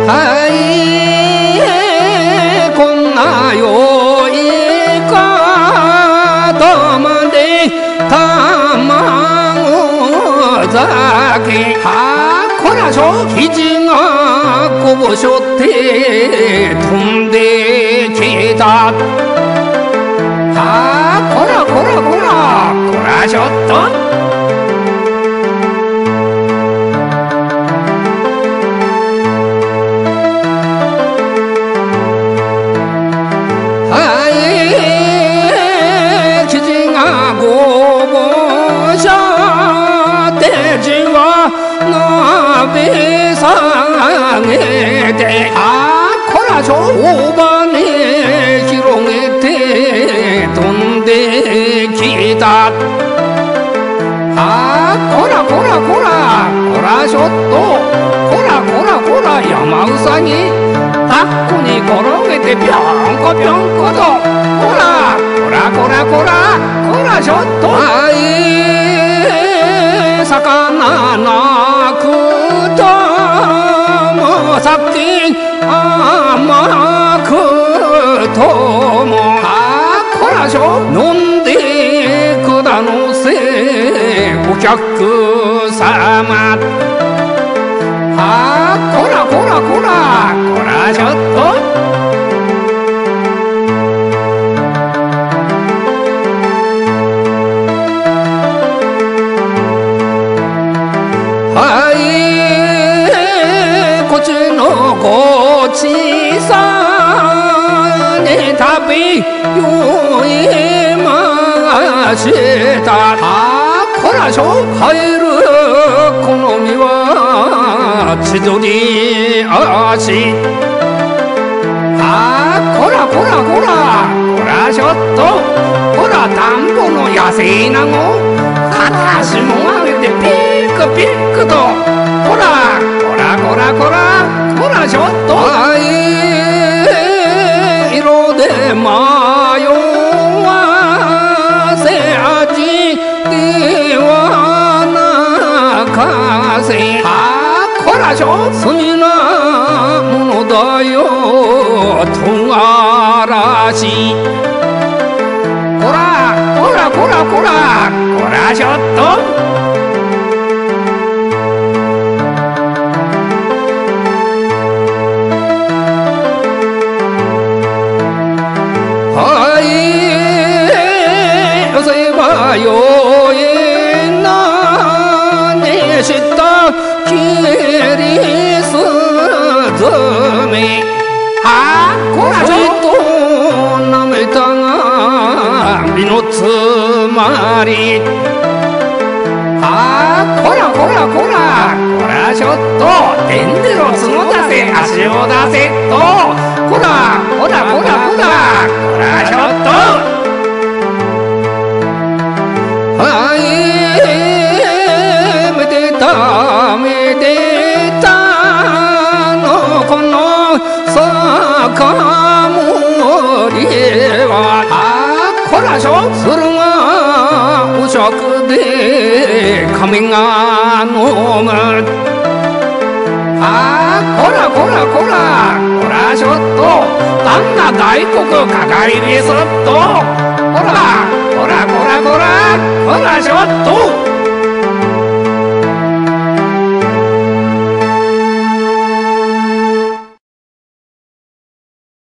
はいこんなよいかとまで卵酒はこらしょ肘がこぼしょって飛んできたはこらこらこらこらしょっと鍋下げてあこらしょ大羽広げて飛んできたあこらこらこらこらしょっとこらこらこら山うさぎタックに転げてぴょんこぴょんことこらこらこらこらこらしょっと魚なくとも酒甘くともあこらしょ飲んでくだのせお客様あこらこらこらこらしょっとこちさに旅酔いましたあこらしょ帰る好みは千鳥足あこらこらこらこらしょっとこら田んぼの野生なご片足も上げてピックピックとこらこらこらこらこらしょっと色で迷わせ味ではなかせあこらしょ好きなものだよとがらしこらこらこらこらこらしょっとよいなにしたきりすずめあこらちょっとなめたが身のつまりあこらこらこらこらちょっとてんでの角出せ足を出せとこらこらこらこらこらちょっとめでたのこの酒盛りはあこらしょ鶴がお酌で神が飲むあこらこらこらこらしょっと旦那大黒かかりべすっとこらこらこらこらこらしょっと